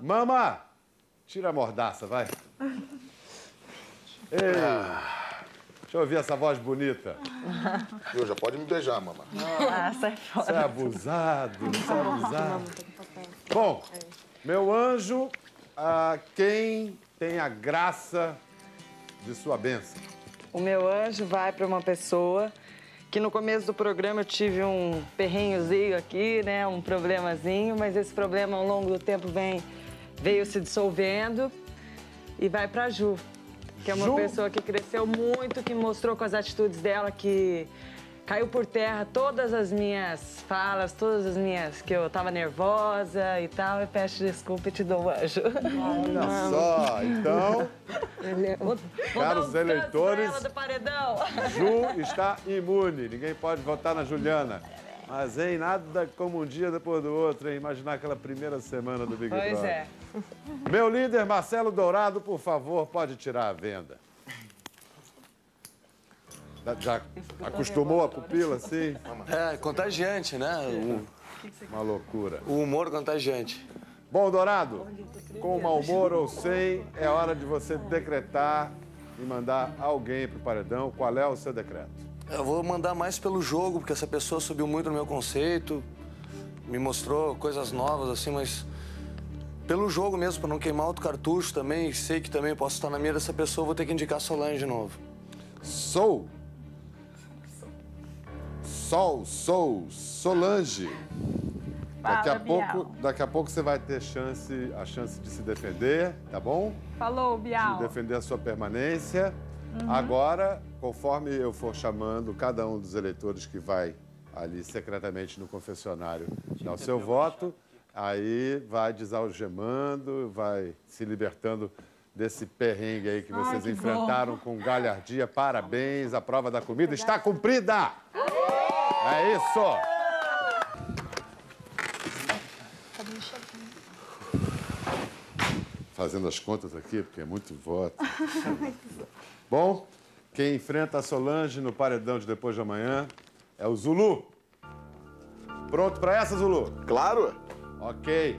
Mama, tira a mordaça, vai. Ei, deixa eu ouvir essa voz bonita. Viu, já pode me beijar, mamãe. Sai fora. Você é abusado, você é abusado. Bom, meu anjo, quem tem a graça de sua bênção? O meu anjo vai para uma pessoa que no começo do programa eu tive um perrenhozinho aqui, né? Um problemazinho, mas esse problema ao longo do tempo veio se dissolvendo e vai para Ju, que é uma pessoa que cresceu muito, que mostrou com as atitudes dela que caiu por terra todas as minhas falas, todas as minhas... que eu tava nervosa e tal. Eu peço desculpa e te dou um anjo. Olha só, então, caros eleitores, ela do paredão. Ju está imune, ninguém pode votar na Juliana. Mas, hein, nada como um dia depois do outro, hein? Imaginar aquela primeira semana do Big Brother. Pois é. Meu líder, Marcelo Dourado, por favor, pode tirar a venda. Já acostumou a pupila, assim? É, contagiante, né? Uma loucura. O humor contagiante. Bom, Dourado, com mau humor ou sem, é hora de você decretar e mandar alguém pro paredão. Qual é o seu decreto? Eu vou mandar mais pelo jogo, porque essa pessoa subiu muito no meu conceito, me mostrou coisas novas, assim, mas pelo jogo mesmo, para não queimar outro cartucho também, sei que também posso estar na mira dessa pessoa, vou ter que indicar Solange de novo. Solange. Daqui a Bial. pouco você vai ter a chance de se defender, tá bom? Falou, Bial. De defender a sua permanência. Agora, conforme eu for chamando cada um dos eleitores que vai ali secretamente no confessionário dar o seu voto, aí vai desalgemando, vai se libertando desse perrengue aí que vocês enfrentaram com galhardia. Parabéns, a prova da comida está cumprida! É isso! Fazendo as contas aqui, porque é muito voto. Bom, quem enfrenta a Solange no paredão de depois de amanhã é o Zulu. Pronto para essa, Zulu? Claro. Ok.